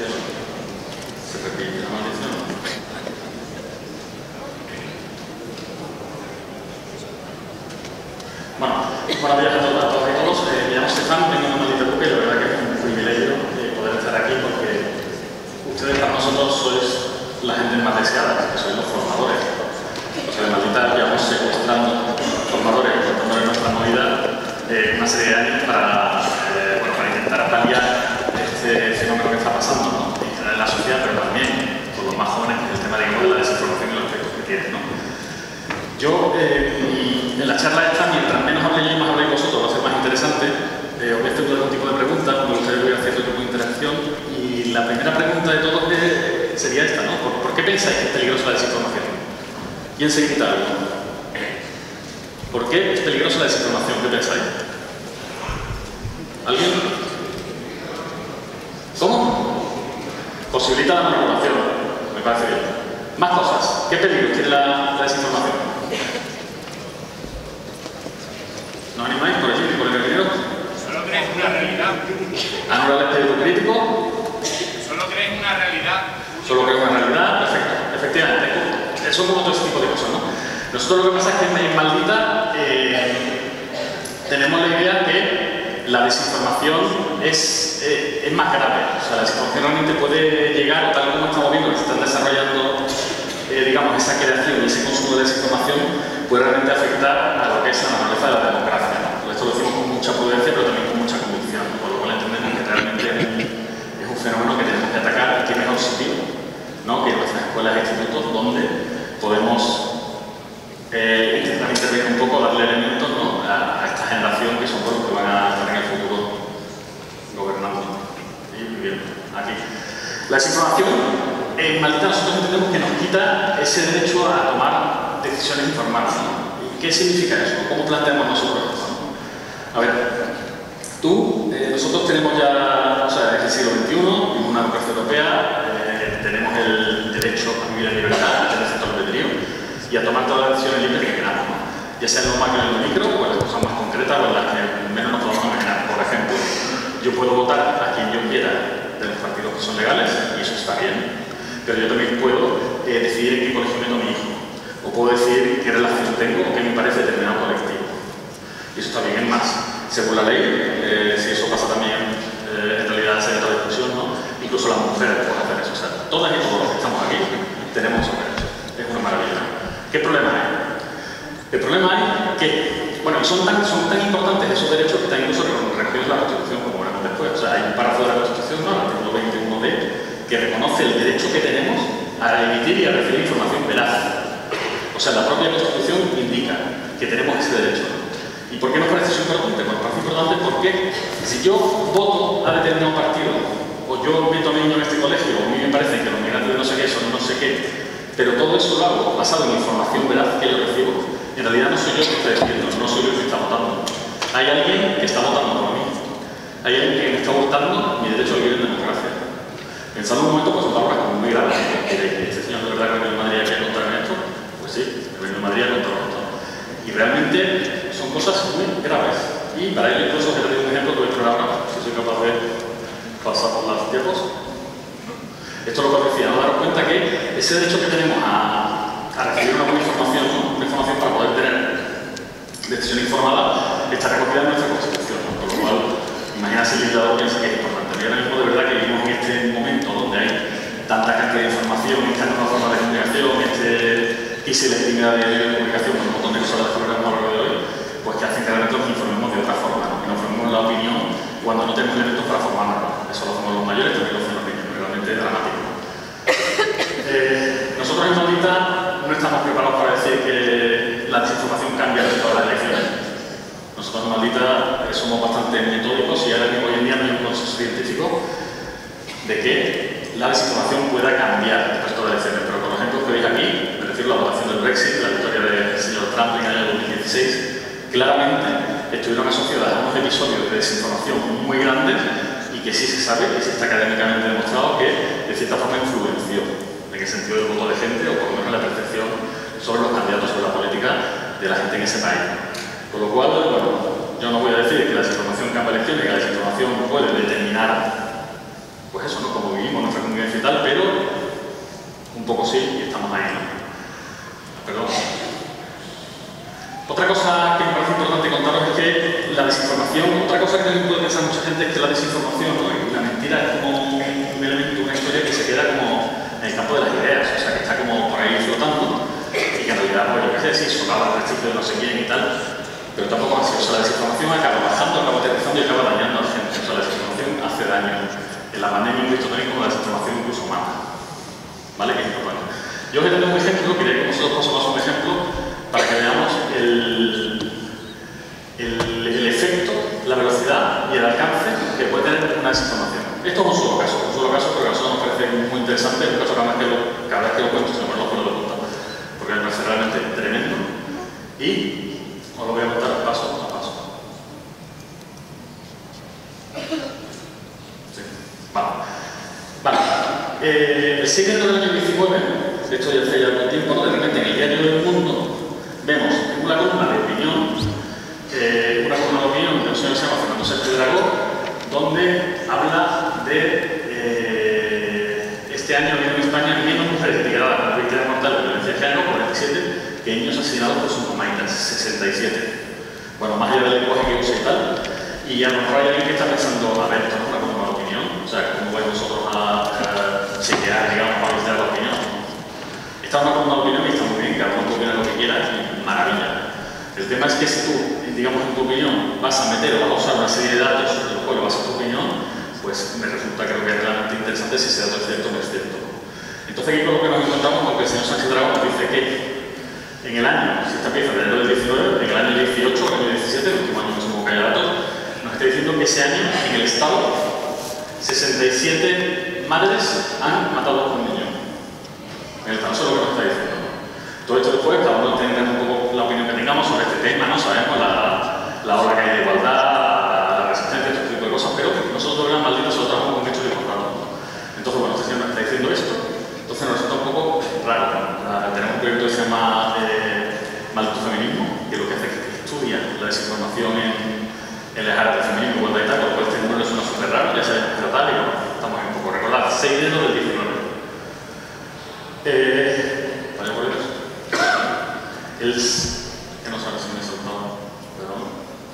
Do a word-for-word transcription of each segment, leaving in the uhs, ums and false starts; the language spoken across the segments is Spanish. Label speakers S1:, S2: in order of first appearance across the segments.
S1: Hostia, se repite la maldición. Bueno, buenos días a todas, a todos y todos. Eh, me llamo Stefan, vengo de Maldita Cuca y la verdad que es un privilegio eh, poder estar aquí porque ustedes para nosotros sois la gente más deseada, que sois los formadores. Los de Maldita llevamos secuestrando formadores y contándoles nuestra movida eh, una serie de años para, eh, bueno, para intentar paliar este fenómeno que está pasando, ¿no? En la sociedad, pero también con los más jóvenes, que es el tema, digamos, de la desinformación y los efectos que tiene, ¿no? Yo, eh, en la charla esta, mientras menos hable yo y más habléis vosotros, va a ser más interesante. Eh, os voy a hacer algún tipo de preguntas, como ustedes voy a hacer otro tipo de interacción. Y la primera pregunta de todos eh, sería esta, ¿no? ¿Por, ¿Por qué pensáis que es peligrosa la desinformación? ¿Quién se quita algo? ¿Por qué es peligrosa la desinformación? ¿Qué pensáis? ¿Alguien? ¿Cómo? Posibilita la manipulación. Me parece bien. Más cosas. ¿Qué peligro tiene la, la desinformación? ¿No animáis por allí, por el peligro?
S2: Solo crees una realidad.
S1: ¿Anular el espíritu crítico?
S2: Solo crees una realidad.
S1: Solo crees una realidad, perfecto. Efectivamente. Eso como todo ese tipo de cosas, ¿no? Nosotros lo que pasa es que en Maldita eh, tenemos la idea que la desinformación es, eh, es más grave. O sea, la desinformación realmente puede llegar, tal como estamos viendo que se están desarrollando, eh, digamos, esa creación y ese consumo de desinformación, puede realmente afectar a lo que es la naturaleza de la democracia, ¿no? Esto lo decimos con mucha prudencia, pero también con mucha convicción, por lo cual entendemos que realmente es un fenómeno que tenemos que atacar y que mejor sitio, ¿no? Que en nuestras escuelas e institutos, donde podemos eh, intentar intervenir un poco, darle elementos, ¿no? a, a esta generación que son los que van a estar en el futuro gobernando y viviendo aquí. La desinformación, en Maldita nosotros entendemos que nos quita ese derecho a tomar decisiones informadas, ¿no? ¿Y qué significa eso? ¿Cómo planteamos nosotros esto, ¿no? A ver, tú, eh, nosotros tenemos ya, o sea, es el siglo veintiuno, vivimos una democracia europea, eh, tenemos el derecho a vivir en libertad, a tener cierto albedrío y a tomar todas las decisiones libres que queramos, ¿no? Ya sea en lo macro y en lo micro, o en las cosas más concretas o en las que menos nos podemos imaginar. Por ejemplo, yo puedo votar a quien yo quiera de los partidos que son legales, y eso está bien, pero yo también puedo eh, decidir en qué colegio meto a mi hijo, o puedo decidir qué relación tengo o qué me parece determinado colectivo. Y eso está bien, es más, según la ley, eh, si eso pasa también, eh, en realidad se otra discusión, ¿no? Incluso las mujeres pueden hacer eso. O sea, todas y todos los que estamos aquí tenemos esos derechos. Es una maravilla. ¿Qué problema hay? El problema es que, bueno, son tan, son tan importantes esos derechos que están incluso recogidos en la Constitución, como veremos después. O sea, hay un párrafo de la Constitución, ¿no? El artículo veintiuno D, que reconoce el derecho que tenemos a emitir y a recibir información veraz. O sea, la propia Constitución indica que tenemos ese derecho. ¿Y por qué nos parece eso importante? Nos parece importante porque si yo voto a determinado partido, o yo meto a mi niño en este colegio, o a mí me parece que los migrantes de no sé qué son no sé qué, pero todo eso lo hago basado en información veraz que yo recibo, en realidad no soy yo que estoy diciendo, no soy yo que está votando. Hay alguien que está votando por mí. Hay alguien que me está votando mi derecho a vivir en democracia. Pensando un momento, pues son palabras como muy graves. ¿Este señor de verdad que el Reino de Madrid quiere contar en esto? Pues sí, el Reino de Madrid ha controlado esto. Y realmente son cosas muy graves. Y para ello incluso que te doy un ejemplo que voy a explorar ahora, si soy capaz de pasar por las tiempos. Esto es lo que os decía, ¿no? Daros cuenta que ese derecho que tenemos a, a recibir una buena información, ¿no? Una información para poder tener decisión informada, está recogida en nuestra Constitución, ¿no? Por lo cual, imagina si el legislador piensa que es importante. Y ahora mismo de verdad que vivimos en este momento donde hay tanta cantidad de información, esta nueva forma de comunicación, este y selectividad de comunicación, un montón de cosas que veremos a lo largo de hoy, pues que hacen que realmente nos informemos de otra forma, ¿no? Que nos formemos la opinión cuando no tenemos elementos para formarnos. Eso lo hacemos los mayores, también lo hacen los niños, realmente es dramático. Eh, nosotros en Maldita no estamos preparados para decir que la desinformación cambia respecto a las elecciones. Nosotros en Maldita eh, somos bastante metódicos y ahora mismo hoy en día no hay un consenso científico de que la desinformación pueda cambiar respecto a las elecciones, pero con los ejemplos que veis aquí, es decir, la votación del Brexit, la victoria del señor Trump en el año dos mil dieciséis, claramente estuvieron asociadas a unos episodios de desinformación muy grandes y que sí se sabe, y sí está académicamente demostrado que de cierta forma influenció en el sentido del voto de gente o por lo menos la percepción sobre los candidatos, sobre la política de la gente en ese país. Con lo cual, bueno, yo no voy a decir que la desinformación cambia elecciones, que la desinformación puede determinar, pues eso, ¿no? Cómo vivimos nuestra poco sí y estamos ahí, ¿no? Perdón. Otra cosa que me parece importante contaros es que la desinformación, otra cosa que también puede pensar mucha gente es que la desinformación, ¿no? Y la mentira es como un elemento, una historia que se queda como en el campo de las ideas, o sea, que está como por ahí flotando y que en realidad, pues yo qué sé, sí, sonaba el prestigio de no sé quién y tal, pero tampoco así. O sea, la desinformación acaba bajando, acaba aterrizando y acaba dañando a la gente. O sea, la desinformación hace daño. En la pandemia hemos visto también como la desinformación incluso mata. ¿Vale? Que es importante. Yo os he tenido un ejemplo, quería que vosotros paso más un ejemplo para que veamos el, el, el efecto, la velocidad y el alcance que puede tener una desinformación. Esto es un solo caso, un solo caso porque a nosotros nos parece muy interesante, un caso cada vez que lo, cada vez que lo cuento se me pone los pelos de punta, porque me parece realmente tremendo y os lo voy a contar paso a paso. Sí. Vale. Vale. Eh, el siete del año diecinueve, de hecho ya hace ya algún tiempo, ¿no? De repente en el diario del Mundo vemos una columna de opinión, eh, una columna de opinión de un señor que se llama Fernando Sánchez Dragó, donde habla de eh, este año ha habido en España menos mujeres etiquetadas con víctimas mortal de violencia de género, cuarenta y siete, que niños asesinados por sus mamaitas, sesenta y siete. Bueno, más allá del lenguaje que usa y tal, y a lo mejor hay alguien que está pensando, a ver, esto no es una columna de opinión, o sea, ¿cómo vais vosotros a, a chequear, digamos, para visitar la opinión? Esta es una columna de opinión y está muy bien, cada uno opina lo que quiera y maravilla. El tema es que si tú, digamos, en tu opinión vas a meter o vas a usar una serie de datos sobre los cuales vas a tu opinión, pues me resulta creo que es realmente interesante si ese dato es cierto o no es cierto. Entonces aquí con lo que nos encontramos, porque el señor Sánchez Dragó nos dice que en el año, si esta empieza en el diecinueve, en el año dieciocho, el año diecisiete, el último año que supongo que haya datos, nos está diciendo que ese año en el Estado sesenta y siete madres han matado a un niño. En el Estado, eso es lo que nos está diciendo. Todo esto después, cada uno tendrá un poco la opinión que tengamos sobre este tema, ¿no? Sabemos la, la ola que hay de igualdad, la resistencia, este tipo de cosas, pero nosotros de gran maldita se lo trabajamos con hechos y con datos. Entonces, bueno, este señor nos está diciendo esto, entonces nos resulta un poco raro, ¿no? Tenemos un proyecto que se llama eh, Maldito Feminismo, que lo que hace es que estudia la desinformación en, en las áreas de feminismo, igualdad y tal, por lo cual este número suena súper raro, ya sabemos que tal, y bueno, estamos un poco recordad, seis de enero del diecinueve. Eh, vaya por Dios. El, que no sabe si me he saltado, perdón.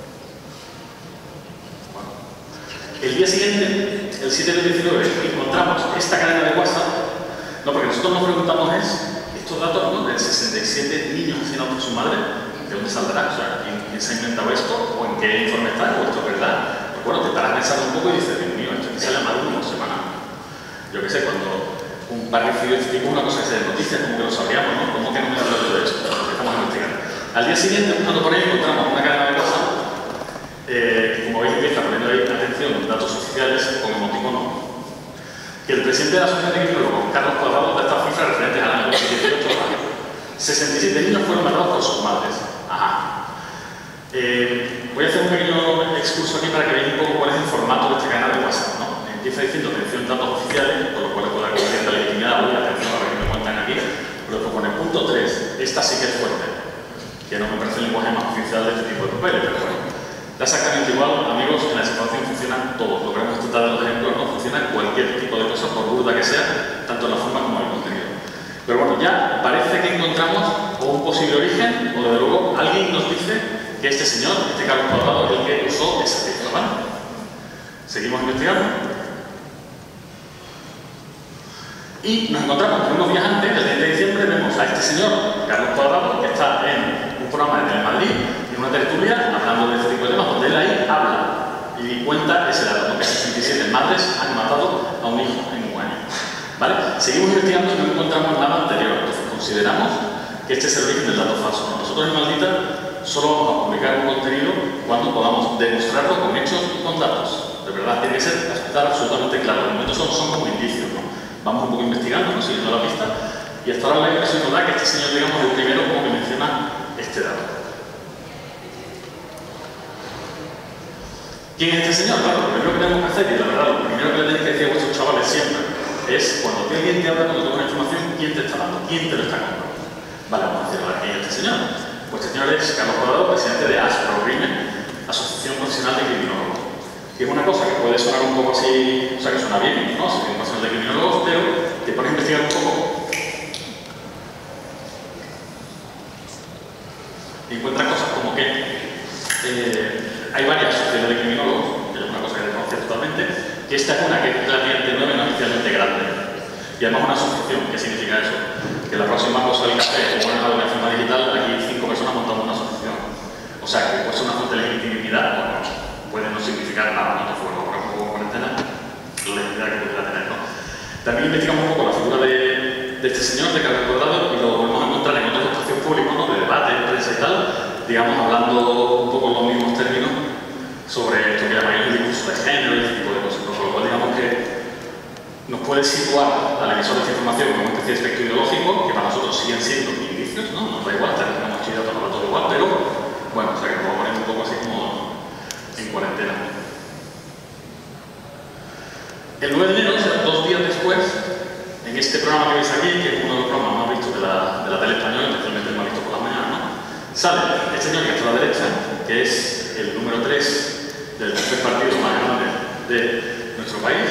S1: Bueno. El día siguiente, el siete del diecinueve, encontramos esta cadena de WhatsApp. No, porque nosotros nos preguntamos es, estos datos, ¿no? De sesenta y siete niños asesinados por su madre, ¿de dónde saldrá? O sea, ¿quién, quién se ha inventado esto? ¿O en qué informe está? ¿O esto es verdad? Pues bueno, te paras pensando un poco y dices, Dios mío, esto aquí sale mal una semana. Yo qué sé, cuando un parecido de este tipo, una cosa que se de noticias, como que lo sabríamos, ¿no? ¿Cómo que no me he hablado de esto? Estamos investigando. Al día siguiente, buscando por ahí, encontramos una cadena de WhatsApp, eh, como veis, empieza poniendo ahí atención, datos oficiales con emoticono, que el presidente de la Asociación de Criminólogos, Carlos Cuadrado, da estas cifras referentes al año dos mil dieciocho. sesenta y siete niños fueron matados por sus madres. Ajá. Eh, voy a hacer un pequeño excurso aquí para que veáis un poco cuál es el formato de esta cadena de WhatsApp, ¿no? Empieza diciendo atención datos oficiales, por lo cual puede haber cierta legitimidad, voy a atención a ver qué me cuentan aquí, pero después pone punto tres, esta sí que es fuerte, que no me parece el lenguaje más oficial de este tipo de papeles, pero bueno. Da exactamente igual, amigos, en la desinformación funciona todo, lo que hemos tratado de los ejemplos, no funciona cualquier tipo de cosa, por burda que sea, tanto en la forma como en el contenido. Pero bueno, ya parece que encontramos o un posible origen, o desde luego alguien nos dice que este señor, este Carlos Cuadrado, es el que usó esa cifra, ¿vale? Seguimos investigando. Y nos encontramos que unos días antes, el treinta de diciembre, vemos a este señor, Carlos Cuadrado, que está en un programa en el Madrid, en una tertulia, hablando de este tipo de temas, donde él ahí habla y cuenta ese dato, que sesenta y siete madres han matado a un hijo en un año. ¿Vale? Seguimos investigando y no encontramos nada anterior, entonces consideramos que este es el origen del dato falso. Nosotros en Maldita solo vamos a publicar un contenido cuando podamos demostrarlo con hechos y con datos. De verdad, tiene que ser, estar absolutamente claro. De momento son, son como indicios, ¿no? Vamos un poco investigando, ¿no? Siguiendo la pista, y hasta ahora la impresión nos da que este señor, digamos, es el primero como que menciona este dato. ¿Quién es este señor? Claro, lo primero que tenemos que hacer, y la verdad, lo primero que le tenéis que decir a vuestros chavales siempre, es cuando alguien te habla, cuando te da una información, ¿quién te está dando? ¿Quién te lo está contando? Vale, vamos a decir, ¿quién es este señor? Pues este señor es Carlos Cuadrado, presidente de ASPROCRIME, Asociación Profesional de Criminólogos. Que es una cosa que puede sonar un poco así, o sea, que suena bien, ¿no? Asociación Profesional de Criminólogos, pero te pones a investigar un poco eh, hay varias sociedades de criminólogos, que es una cosa que desconocía totalmente, y esta es una que es relativamente nueva y no especialmente grande. Y además una asociación. ¿Qué significa eso? Que la próxima cosa del café, como en la forma digital, aquí cinco personas montamos una asociación. O sea, que puede ser una fuente de legitimidad, bueno, puede no significar nada, no te fuera por un poco de cuarentena, la legitimidad que pudiera tener, ¿no? También investigamos un poco la figura de, de este señor, de Carlos Cordado, y lo volvemos a encontrar en otros espacios públicos, ¿no? De debate, de prensa y tal, digamos, hablando un poco en los mismos términos sobre esto que llamáis el discurso de género y este tipo de cosas. Por lo cual, digamos que nos puede situar al emisor de esta información como una especie de espectro ideológico, que para nosotros siguen siendo indicios, ¿no? Nos da igual, tenemos estudiado todo el rato igual, pero bueno, o sea que nos vamos a poner un poco así como en cuarentena. El nueve de enero, o sea, dos días después, en este programa que veis aquí, que es uno de los programas más vistos de la, de la tele española, especialmente el más visto por las mañanas, ¿no? Sale este señor que está a la derecha, que es el número tres del tercer partido más grande de nuestro país,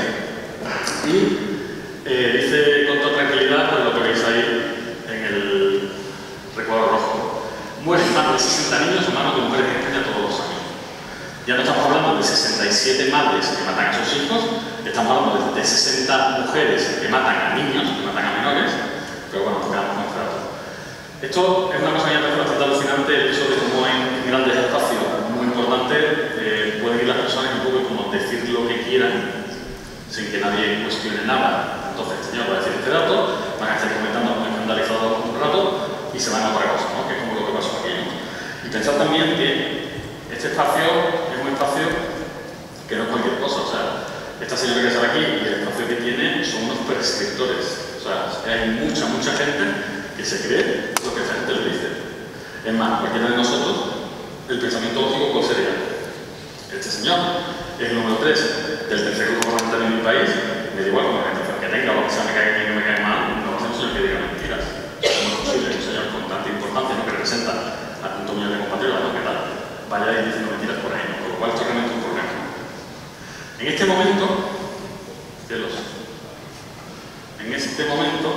S1: y eh, dice con toda tranquilidad pues, lo que veis ahí en el recuadro rojo. Mueren más de sesenta niños en manos de mujeres en España todos los años. Ya no estamos hablando de sesenta y siete madres que matan a sus hijos, estamos hablando de sesenta mujeres que matan a niños, que matan a menores, pero bueno, nos quedamos con este dato. Esto es una cosa que me parece bastante alucinante, el hecho de cómo en grandes espacios muy importantes eh, pueden ir las personas un poco como decir lo que quieran sin que nadie cuestione nada. Entonces, el señor va a decir este dato, van a estar comentando muy escandalizados un rato y se van a otra cosa, ¿no? Que es como lo que pasó aquí, ¿no? Y pensar también que este espacio es un espacio que no es cualquier cosa, o sea, esta señora que sale aquí y el espacio que tiene son unos prescriptores, o sea, hay mucha, mucha gente que se cree lo que esta gente le dice. Es más, cualquiera de nosotros, el pensamiento lógico, ¿cuál sería? Este señor es el número tres del tercer grupo parlamentario en mi país, me da igual con la organización que tenga, o lo que sea, me cae bien o me cae mal, no va a ser un señor que diga mentiras. ¿Cómo es posible? Un señor con tanta importancia, ¿no? Que representa a tanto millón de compatriotas, ¿no? Que tal, vaya ahí diciendo mentiras por ahí, ¿no? Por lo cual esto es realmente un problema. En este momento, celos, en este momento,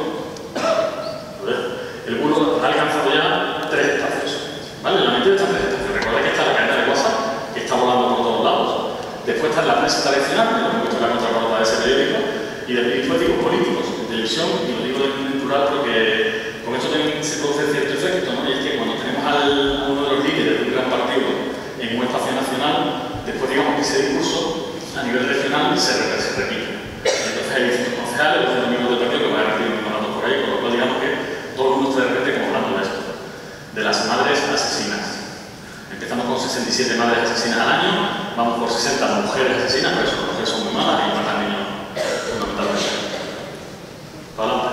S1: el bulo ha alcanzado ya tres espacios, ¿vale? La mentira está en tres espacios. Recordad que está la cadena de WhatsApp, que está volando por todos lados. Después está la prensa tradicional, que lo hemos puesto en la contraportada de ese periódico, y después digo políticos, televisión, y lo digo en plural porque con esto también se produce cierto efecto, ¿no? Y es que cuando tenemos al, a uno de los líderes de un gran partido en un espacio nacional, después digamos que ese discurso a nivel regional se, se repite. Entonces hay distintos concejales, los miembros del partido que van a recibir unos mandatos por ahí, con lo cual digamos que todo el mundo está de repente como hablando de esto, de las madres asesinas. Empezamos con sesenta y siete madres asesinas al año, vamos por sesenta mujeres asesinas, pero eso las mujeres son muy malas y matan niños fundamentalmente. Para adelante.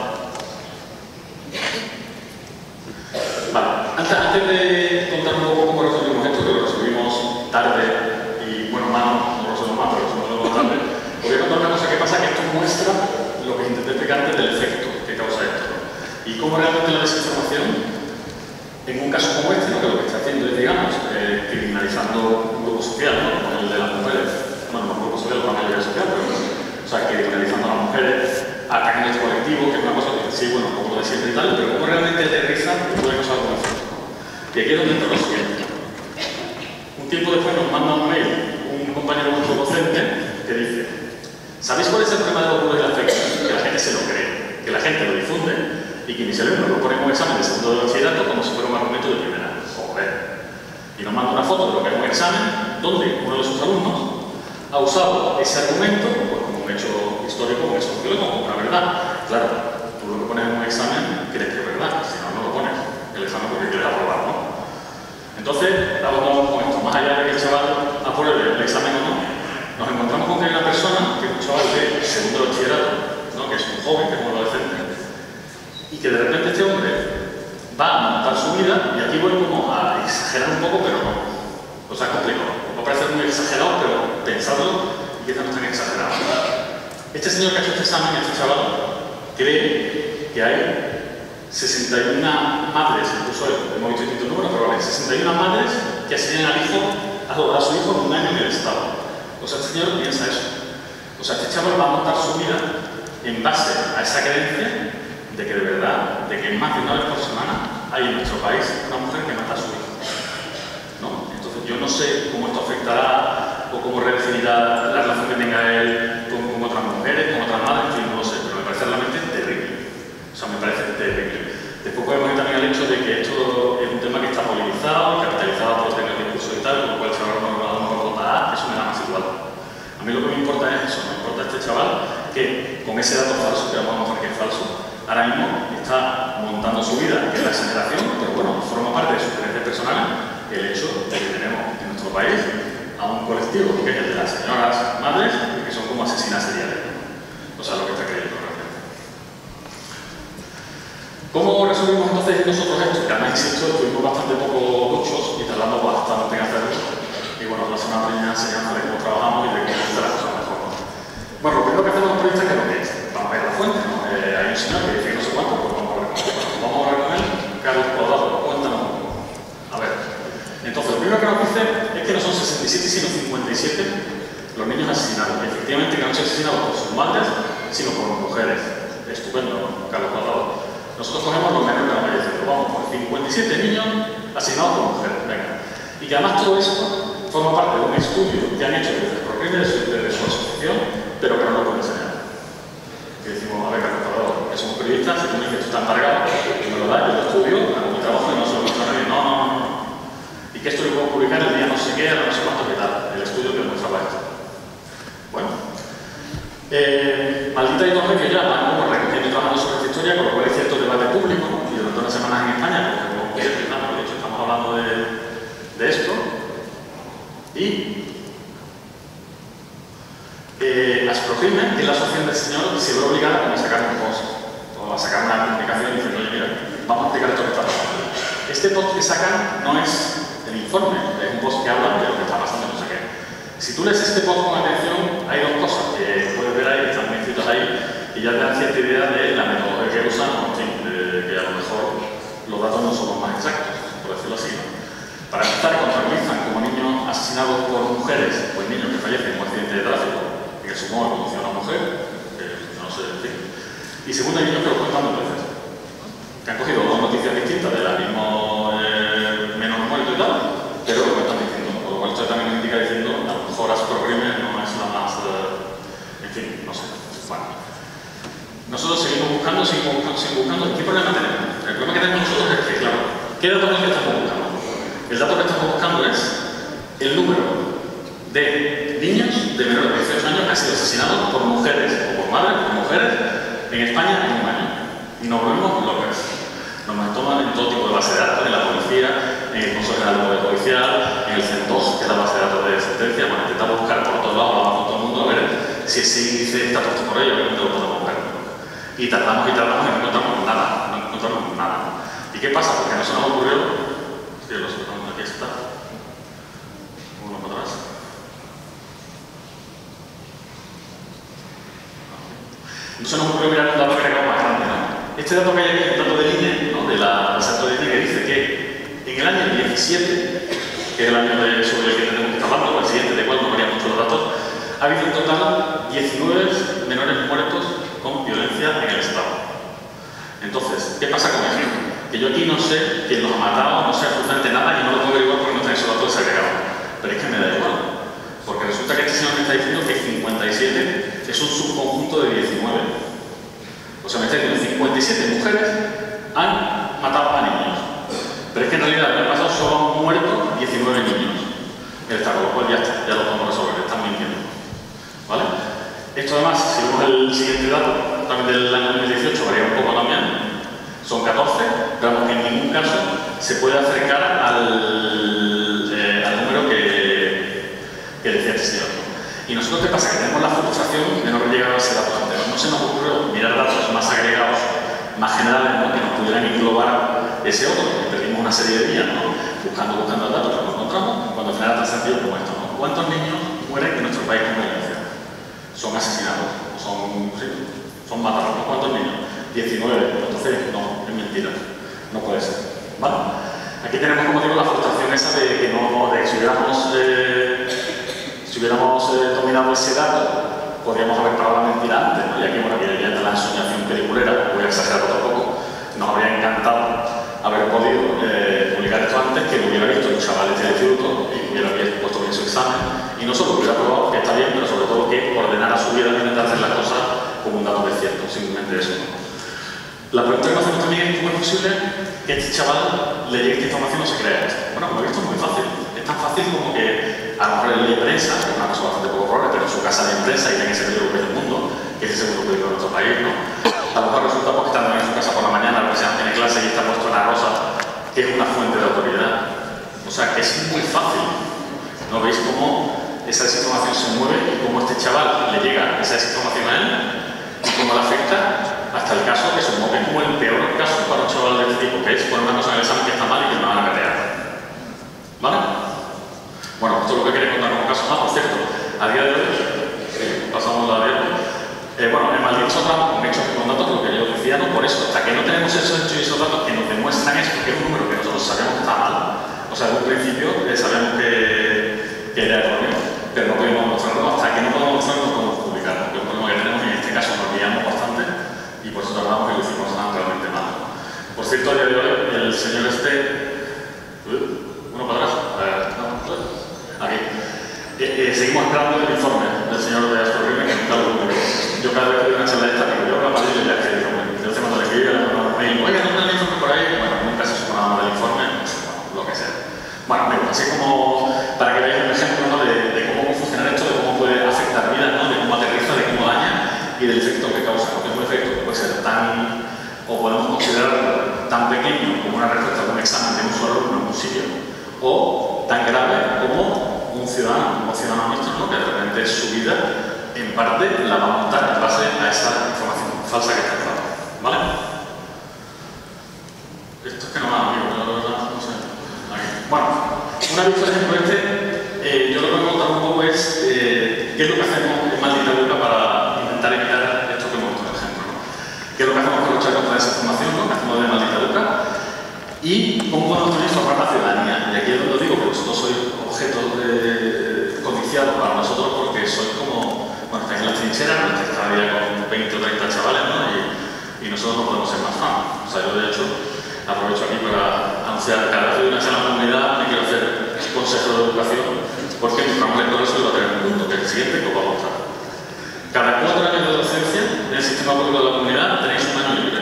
S1: Vale, antes, antes de contar un poco cómo resolvimos esto, que lo resolvimos tarde y, bueno, más, no lo resolvemos más, pero lo resolvemos tarde, os voy a contar una cosa que pasa, que esto muestra lo que intenté explicar antes del efecto que causa esto, ¿no? Y cómo realmente la desinformación, en un caso como este, ¿no? Que lo que está haciendo es, digamos, eh, criminalizando un grupo social, ¿no? Como el de las mujeres, bueno, los grupos sociales, la mayoría social, pero o sea, criminalizando a las mujeres, atacando a este colectivo, que es una cosa que sí, bueno, un poco lo de siempre y tal, pero cómo realmente aterriza puede causar algún efecto, ¿no? Y aquí es donde entra lo siguiente. Un tiempo después nos manda un mail un compañero nuestro docente que dice: ¿sabéis cuál es el problema de los bulos y las fake news? Que la gente se lo cree, que la gente lo difunde y que mis alumnos lo ponen en un examen de segundo de bachillerato como si fuera un argumento de primera. Joder. Y nos manda una foto de lo que es un examen donde uno de sus alumnos ha usado ese argumento pues, como un hecho histórico, como un hecho sociológico, como una verdad. Claro, tú lo que pones en un examen crees que es verdad, si no, no lo pones el examen porque quieres aprobar, ¿no? Entonces, vamos con esto, más allá de que el chaval apruebe el examen o no, nos encontramos con que hay una persona, que es un chaval de segundo de bachillerato, ¿no? Que es un joven, que es un adolescente, y que de repente este hombre va a montar su vida, y aquí voy como a exagerar un poco, pero no. O sea, complicado. Va a parecer muy exagerado, pero pensadlo y quizás no tan exagerado. Este señor que ha hecho este examen, este chaval, cree que hay sesenta y una madres, incluso hemos visto distintos números, pero vale, sesenta y una madres que asesinan al hijo, a su hijo en un año en el Estado. O sea, este señor piensa eso. O sea, este chaval va a montar su vida en base a esa creencia de que de verdad, de que más de una vez por semana hay en nuestro país una mujer que mata a su hijo, ¿no? Entonces, Yo no sé cómo esto afectará o cómo redefinirá la relación que tenga él con, con otras mujeres, con otras madres, en fin, no lo sé, pero me parece realmente terrible. O sea, me parece terrible. Después podemos ir también al hecho de que esto es un tema que está politizado, capitalizado por tener discurso y tal, con lo cual el chaval no va a dar una A, eso me da más igual. A mí lo que me importa es eso, me importa este chaval que con ese dato falso, que vamos a ver que es falso, ahora mismo está montando su vida, que es la exageración, pero bueno, forma parte de sus creencias personales el hecho de que tenemos en nuestro país a un colectivo que es el de las señoras madres, que son como asesinas seriales. O sea, lo que está creyendo realmente. ¿Cómo resolvimos entonces nosotros esto? Que además, insisto, estuvimos bastante poco duchos y tardamos bastante en hacerlo. Y bueno, la semana primera enseñanza de cómo trabajamos y de cómo hacer las cosas mejor. Bueno, lo primero que hacemos en el proyecto es que lo que es. Vamos a ver la fuente, ¿no? Eh, hay un señor que dice no sé cuánto, pues vamos a hablar con él. Bueno, vamos a hablar con él. Carlos Cuadrado, cuéntanos un poco. A ver. Entonces, lo primero que nos dice es que no son sesenta y siete, sino cincuenta y siete los niños asesinados. Y efectivamente que no han sido asesinados por sus madres, sino por mujeres. Estupendo, ¿no? Carlos Cuadrado. Nosotros cogemos los menores de la mayoría, vamos por cincuenta y siete niños asesinados por mujeres. Venga. Y que además todo esto forma parte de un estudio que han hecho desde el PROCRIME, desde su asociación, pero que no lo pueden enseñar. Y decimos, a ver, Carlos Cuadrado, que somos periodistas, si tú me dices que tú estás encargado, que me lo das, yo lo estudio, hago mi trabajo y no se lo muestro a nadie. No, no, no, no. Y que esto lo puedo publicar el día no sé qué, no sé cuánto, qué tal, el estudio que demostraba esto. Bueno. Eh, maldita y torre que ya van como recogiendo y trabajando sobre esta historia, con lo cual hay cierto debate público, ¿no? Y durante unas semanas en España, porque como de hecho estamos hablando de, de esto, y eh, Asprocime, que es la asociación del señor, se ve obligada a sacar un post, o a sacar una comunicación diciendo, oye, mira, vamos a explicar esto que está pasando. Este post que sacan no es el informe, es un post que habla de lo que está pasando, no sé qué. Si tú lees este post con atención, hay dos cosas que puedes ver ahí, que están bien escritas ahí, y ya te dan cierta idea de la metodología que usan, o en fin, de que a lo mejor los datos no son los más exactos, por decirlo así, ¿no? Para empezar, contabilizan como niños asesinados por mujeres, pues niños que fallecen en un accidente de tráfico, que supongo que conducía a una mujer, que no sé decir. Y segundo, hay niños que lo cuentan dos veces, que han cogido dos noticias distintas de la misma eh, menos muerto y tal, pero lo cuentan distinto, por lo cual esto también nos indica diciendo a lo mejor Asprocime no es la más, eh, en fin, no sé. Bueno, nosotros seguimos buscando, seguimos buscando, seguimos buscando. ¿Qué problema tenemos? El problema que tenemos nosotros es que, claro, ¿qué datos es el que estamos buscando? El dato que estamos buscando es el número de niños de menores de dieciocho años que han sido asesinados por mujeres, o por madres, por mujeres, en España en un año. Y nos volvemos locos. Nos toman en todo tipo de base de datos, en la policía, en el Consejo General de Poder Policial, en el CENTOS, que es la base de datos de sentencia. Bueno, intentamos buscar por todos lados, hablamos con todo el mundo, a ver si ese índice está puesto por ello, obviamente lo podemos ver. Y tardamos y tardamos y no encontramos nada, no encontramos nada. ¿Y qué pasa? Porque no se nos ocurrió, sí, lo sé, aquí está, uno para atrás. No se nos ocurrió mirar un dato que era más grande, ¿no? Este dato que hay aquí, el dato del I N E, ¿no? de la Centro de I N E, que dice que en el año diecisiete, que es el año de, sobre el que tenemos que estar hablando, o el siguiente, de cual no varían mucho los datos, ha habido en total diecinueve menores muertos con violencia en el Estado. Entonces, ¿qué pasa con esto? Que yo aquí no sé quién los ha matado, no sé absolutamente nada y no lo puedo averiguar porque no están esos datos desagregados. Pero es que me da igual, porque resulta que este señor me está diciendo que cincuenta y siete es un subconjunto de diecinueve. O sea, me está diciendo que cincuenta y siete mujeres han matado a niños. Pero es que en realidad el año pasado solo han muerto diecinueve niños. El Estado, con lo cual ya está, ya lo podemos resolver, están mintiendo. ¿Vale? Esto además, si vemos el siguiente dato, también del año dos mil dieciocho, varía un poco también. Son catorce, pero vamos, que en ningún caso se puede acercar al, eh, al número que, que decía este señor. Y nosotros, ¿qué pasa? Que tenemos la frustración de no haber llegado a ese dato antes. No se nos ocurrió mirar datos más agregados, más generales, ¿no? Que nos pudieran englobar ese otro, porque perdimos una serie de días, ¿no? Buscando, buscando el dato, pero no encontramos, cuando al final era tan sencillo como esto, ¿no? ¿Cuántos niños mueren en nuestro país con violencia? Son asesinados, son, sí, son matados, ¿no? ¿Cuántos niños? diecinueve, entonces no, es mentira, no puede ser. ¿Vale? Aquí tenemos, como digo, la frustración esa de que no, de que si hubiéramos, eh, si hubiéramos eh, dominado ese dato, podríamos haber parado la mentira antes, ¿no? Y aquí, bueno, que ya está la ensoñación peliculera, voy a exagerar otro poco, nos habría encantado haber podido eh, publicar esto antes. antes que lo hubiera visto un chaval de instituto y hubiera puesto bien su examen y no solo hubiera probado que está bien, pero sobre todo que ordenara su vida e intentar hacer las cosas como un dato de cierto, simplemente eso, ¿no? La pregunta que nos hacemos también es cómo es posible que este chaval le llegue esta información o se crea esto. Bueno, como he visto, es muy fácil. Es tan fácil como que a lo mejor él lee prensa, que es una cosa bastante poco probable, pero en su casa lee prensa y lee ese periódico que es el mundo, que es el segundo periódico de nuestro país, ¿no? A lo mejor resulta porque estando en su casa por la mañana, la persona tiene clase y está puesto en la rosa, que es una fuente de autoridad. O sea, que es muy fácil. ¿No veis cómo esa desinformación se mueve y cómo este chaval le llega esa desinformación a él y cómo le afecta hasta el caso que supongo que es como el peor caso para un chaval de este tipo, que es poner una cosa en el examen que está mal y que no van a catear? ¿Vale? Bueno, esto es lo que quería contar como caso. Ah, por cierto, a día de hoy, sí, pasamos la diapo. Eh, bueno, en Madrid nosotros trabajamos con hechos y con datos, lo que yo decía, no por eso, hasta que no tenemos esos hechos y esos datos que nos demuestran eso, que es un número que nosotros sabemos que está mal. O sea, en un principio eh, sabemos que, que era erróneo, pero no podemos mostrarlo. Hasta que no podemos mostrarlo, no podemos publicarlo, que es un problema que tenemos y en este caso nos guiamos bastante y por eso tardamos y lo hicimos realmente mal. Por cierto, a día de hoy, el señor este... uno para atrás, eh, no, aquí. Eh, eh, seguimos esperando el informe del señor de Astorrime, que nunca lo tuve. Yo cada vez que doy una charla de esta, pero yo hablo para ello ya que digo, yo te mando el escribir, oiga, ¿no está el informe por ahí? Bueno, nunca se supo nada del informe, lo que sea. Bueno, digo, así como para que veáis un ejemplo, ¿no?, de, de cómo puede funcionar esto, de cómo puede afectar vidas, ¿no?, de cómo aterriza, de cómo daña y del efecto que causa, porque es un efecto que puede ser tan, o podemos considerar tan pequeño como una respuesta de un examen de un solo alumno en un sitio, o tan grave como un ciudadano, un ciudadano nuestro, ¿no?, que de repente su vida, en parte, la va a montar en base a esa información falsa que está entrando. ¿Vale? Esto es que no me da amigo, la verdad, no sé. Aquí. Bueno, una vez, por ejemplo, este, eh, yo lo que voy a contar un poco es eh, qué es lo que hacemos en Maldita Educa para intentar evitar esto que hemos visto, por ejemplo, ¿no? ¿Qué es lo que hacemos para luchar contra esa información, ¿no?, que hacemos de Maldita Educa? Y cómo podemos también formar a la ciudadanía. Y aquí es donde os digo que vosotros sois objeto de, codiciado para nosotros porque sois como, bueno, estáis en la trinchera, ¿no?, estáis cada día con veinte o treinta chavales, ¿no?, y, y nosotros no podemos ser más fan. O sea, yo de hecho aprovecho aquí para anunciar que cada vez que doy una charla en la comunidad me quiero hacer consejo de educación porque mi programa electoral se lo va a tener un punto, que es el siguiente que os va a mostrar. Cada cuatro años de docencia en el sistema público de la comunidad tenéis un año libre.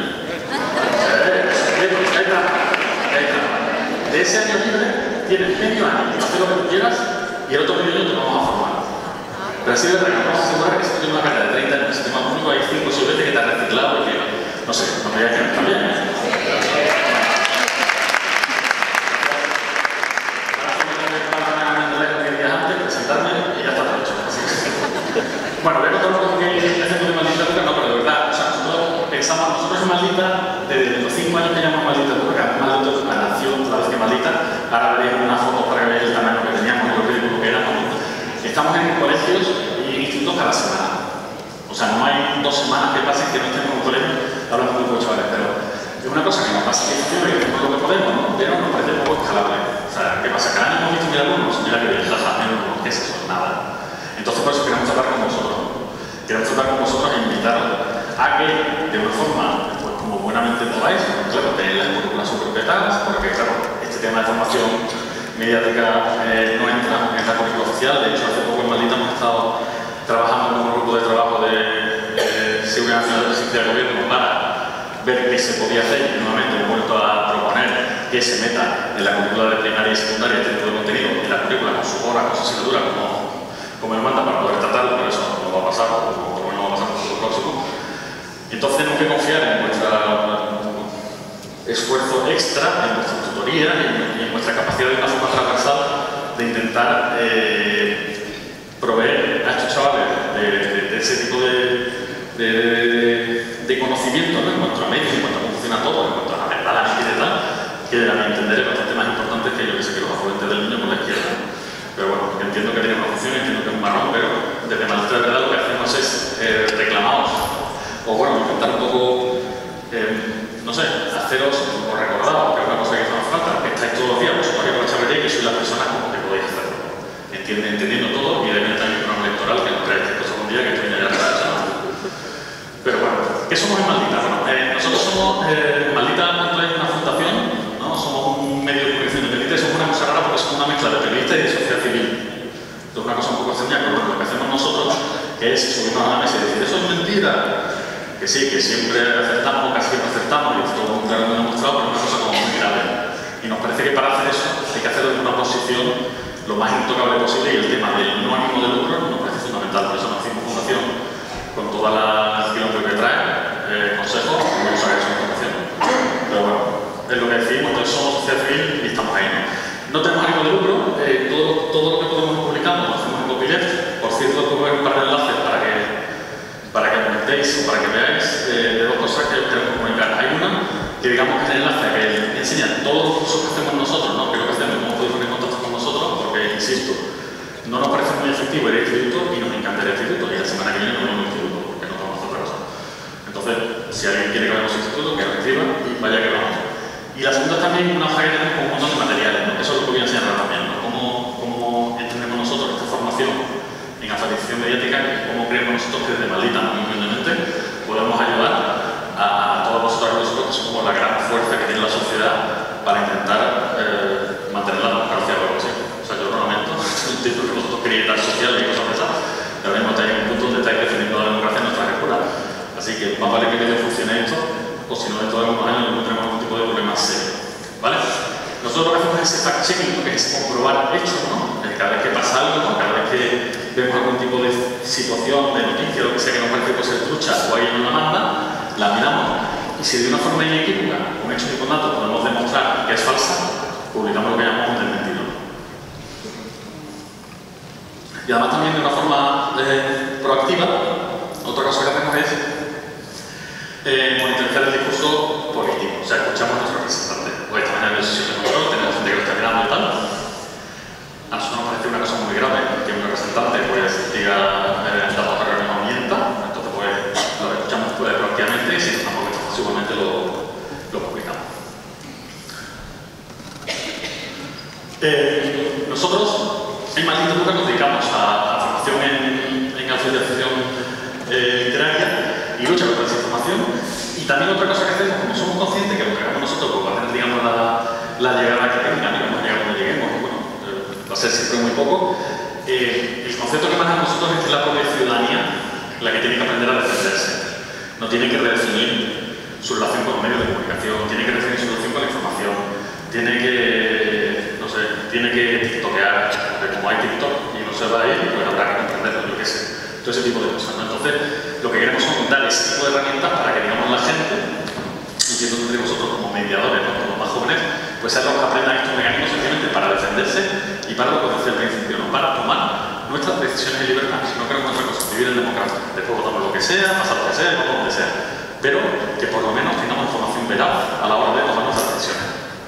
S1: Ahí está. De ese año libre tienes medio año para hacer lo que tú quieras y el otro medio año te vamos a formar. Pero así de verdad, vamos a asegurar que si tienes una carrera de treinta años en el sistema público hay cinco o seis veces que te has reciclado y que, no sé, no me digas que no está bien, ¿eh? Bueno, voy a contar un poco qué hacemos de Maldita Educa, no, pero de verdad, o sea, nosotros pensamos, nosotros en Maldita, desde los cinco años que llamamos Maldita Educa, que Maldita Educa nació otra vez que Maldita, ahora veréis una foto para que veáis el tamaño que teníamos y lo ridículo que éramos. Estamos en colegios y institutos cada semana. O sea, no hay dos semanas que pasen que no estemos en un colegio hablando con muchos chavales, pero es una cosa que nos pasa que funciona y que hacemos lo que podemos, ¿no? Pero nos parece poco escalable. O sea, ¿qué pasa? Cada año hemos visto mil alumnos, mira que bien, jaja, menos, ¿qué es eso? Nada. Entonces, por eso queremos tratar con vosotros. Queremos tratar con vosotros e invitaros a que, de una forma, pues como buenamente podáis, claro, tenéis las currículas superpetadas, porque, claro, este tema de formación mediática eh, no entra en la currícula oficial. De hecho, hace poco en Maldita hemos estado trabajando con un grupo de trabajo de eh, Seguridad Nacional de Presidencia del Gobierno para ver qué se podía hacer y nuevamente hemos vuelto a proponer que se meta en la currícula de primaria y secundaria este tipo de contenido, en la currícula con su hora, con su asignatura, como como demanda para poder tratarlo, pero eso no va a pasar, o por lo menos no va a pasar en el futuro próximo. Entonces tenemos que confiar en vuestro esfuerzo extra, en vuestra tutoría y en vuestra capacidad de una forma transversal de intentar eh, proveer a estos chavales de, de, de ese tipo de, de, de, de conocimiento, ¿no?, en cuanto a medios, en cuanto a cómo funciona todo, en cuanto a la verdad, la mentira y tal, que a mi entender es bastante más importante que yo que sé que los afluentes del niño con la izquierda. Pero bueno, entiendo que tiene una función, entiendo que es un marrón, pero desde Maldita de verdad lo que hacemos es eh, reclamaros, o bueno, intentar un poco, eh, no sé, haceros o recordaros, que es una cosa que nos falta, que estáis todos los días, vosotros aquí con la charrería, que sois las personas como que podéis hacerlo. Entiende, entendiendo todo, y debe también un programa electoral, que nos trae estas cosas un día, que estoy ya para. Pero bueno, ¿qué somos en Maldita? Bueno, eh, nosotros somos, eh, Maldita es una fundación, ¿no? Somos un medio de comunicación independiente, somos y sociedad civil. Esto es una cosa un poco extraña, pero bueno, lo que hacemos nosotros es subirnos a la mesa y decir, eso es mentira. Que sí, que siempre acertamos, o casi siempre acertamos, y esto lo hemos demostrado, pero es una cosa como muy grave. Y nos parece que para hacer eso hay que hacerlo en una posición lo más intocable posible, y el tema del no ánimo de lucro nos parece fundamental. Por eso nos hicimos fundación con toda la kilómetro que trae, eh, consejos, no vamos a ver su fundación. Pero bueno, es lo que decimos, entonces somos sociedad civil y estamos ahí, ¿no? No tenemos ánimo de lucro, eh, todo, todo lo que podemos publicamos lo hacemos en copyleft. Por cierto, os pongo un par de enlaces para que, para que comentéis o para que veáis eh, de dos cosas que os queremos comunicar. Hay una que digamos que es el enlace que enseña todos los cursos que hacemos nosotros, ¿no? Que es lo que hacemos, cómo podéis poner en contacto con nosotros, porque, insisto, no nos parece muy efectivo ir a instituto y nos encanta ir a instituto, y la semana que viene no vamos a instituto, porque no vamos a hacer otra cosa. Entonces, si alguien quiere que vayamos a instituto, que nos escriba y vaya que vamos. Y la segunda es también una hoja que tenemos con un montón de materiales, ¿no? Eso es lo que voy a enseñar ahora también, ¿no? Cómo, cómo entendemos nosotros esta formación en alfabetización mediática y cómo creemos nosotros que desde Maldita, muy humildemente, podemos ayudar a, a todos vosotros y vosotros, que son como la gran fuerza que tiene la sociedad para intentar eh, mantener la democracia o algo así. O sea, yo no lamento, entiendo que vosotros queréis dar social y cosas de esas, pero ahora mismo estáis en un punto donde estáis defendiendo la democracia en nuestra escuela. Así que más vale que medio funcione esto, o si no, dentro de unos años no tenemos algún tipo de problema serio. ¿Vale? Nosotros lo que hacemos es ese fact-checking, que es comprobar hechos, ¿no? Cada vez que pasa algo, ¿no? Cada vez que vemos algún tipo de situación, de noticia, lo que sea que nos parece que puede ser trucha o alguien nos la manda, la miramos, y si de una forma inequívoca, con hechos y con datos, podemos demostrar que es falsa, publicamos lo que llamamos un desmentido. Y además también de una forma eh, proactiva, otra cosa que hacemos es eh, monitorizar el discurso político. O sea, escuchamos a nuestros representantes. Pues esta mañana en la sesión de control tenemos gente que lo está mirando y tal. A nosotros nos parece una cosa muy grave que un representante pues diga eh, datos que no mienta. Entonces pues lo escuchamos pues, proactivamente y si no estamos seguramente lo, lo publicamos. Eh, nosotros en Maldita Nunca nos dedicamos a, a formación en, en alfabetización eh, literaria y lucha contra la desinformación. Y también otra cosa que hacemos, como somos conscientes que lo que hagamos nosotros pues, va a tener digamos, la, la llegada que tenga, y vamos a llegar donde lleguemos, y bueno, eh, va a ser siempre muy poco. Eh, el concepto que manejamos nosotros es la propia ciudadanía la que tiene que aprender a defenderse. No tiene que redefinir su relación con los medios de comunicación, tiene que redefinir su relación con la información, tiene que, no sé, tiene que tiktokear, porque como hay TikTok y no se va a ir, pues habrá que comprenderlo, yo qué sé, todo ese tipo de cosas, ¿no? Entonces, lo que queremos es dar ese tipo de herramientas para que, digamos, la gente, y que es donde nosotros como mediadores, ¿no? Como más jóvenes, pues sean los que aprendan estos mecanismos sencillamente para defenderse y para lo que decía al principio, ¿no? Para tomar nuestras decisiones en libertad. Si no queremos otra cosa, vivir en democracia. Después votamos lo que sea, pasar lo que sea, votamos donde sea. Pero que por lo menos tengamos información veraz a la hora de tomar nuestras decisiones.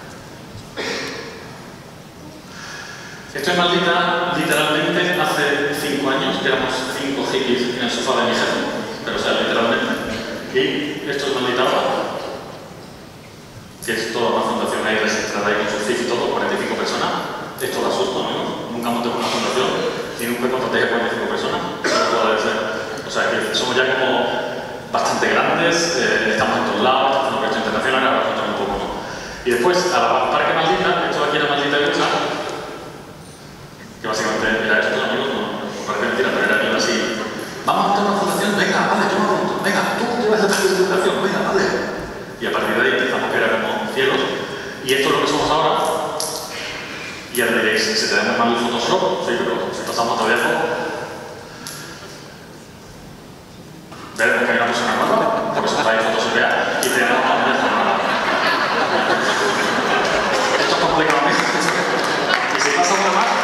S1: Esto es Maldita, literalmente, hace cinco años, que éramos cinco hippies en el sofá de mi jefe, pero o sea, literalmente. Y esto es Maldita ahora, que es toda una fundación ahí registrada ahí con su C I F y todo, cuarenta y cinco personas. Esto da susto, amigos. Nunca montemos una fundación y nunca contratéis a cuarenta y cinco personas. Eso no puede ser. O sea, que somos ya como bastante grandes, eh, estamos en todos lados, estamos en una cuestión internacional, ahora contamos un poco, ¿no? Y después, a la Parque Maldita, esto de aquí era Maldita y Lucha, que básicamente era esto, amigos, no, no parece mentira, pero era algo así. Vamos a montar una fundación, venga, vale, yo me apunto, venga, tú te vas a hacer tu fundación, venga, vale. Y a partir de ahí empezamos que era como cielos, y esto es lo que somos ahora. Y ahora diréis, ¿se te da muy mal el Photoshop? Sí, pero si pasamos todavía foto. Veremos que hay una persona nueva, porque se trae fotos y vea, y tenemos una persona nueva. Esto es complicado, ¿eh? Y si pasa una más,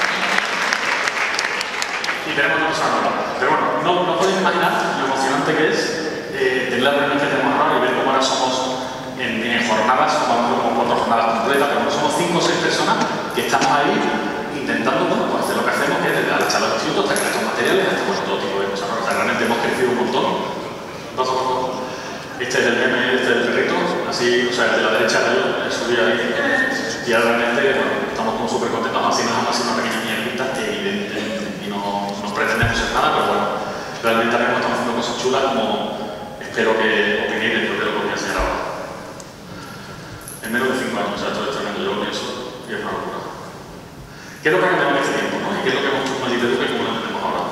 S1: y tenemos una persona nueva. Pero bueno, no, no podéis imaginar lo emocionante que es eh, tener la reunión que tenemos ahora y ver cómo ahora somos en, en jornadas, como, como cuatro jornadas completas, pero somos cinco o seis personas que estamos ahí intentando bueno, pues hacer lo que hacemos, que es desde la charla de instituto hasta que estos materiales, hasta bueno, todo tipo de cosas. ¿No? O sea, realmente hemos crecido un montón. Este es el meme, este es el perrito, así, o sea, el de la derecha de yo, el subí ahí. Y ahora realmente bueno, estamos como súper contentos, así nos así una pequeña mierdita que evidentemente y no, no pretendemos ser nada, pero bueno, realmente ahora mismo estamos haciendo cosas chulas como espero que opinéis dentro de lo que voy a enseñar ahora. En menos de cinco años, o sea, esto es tremendo, yo lo pienso y es una locura. Y ¿Qué es lo que ha cambiado en este tiempo, ¿no? ¿Y qué es lo que hemos hecho con Maldita Educa y cómo lo entendemos ahora?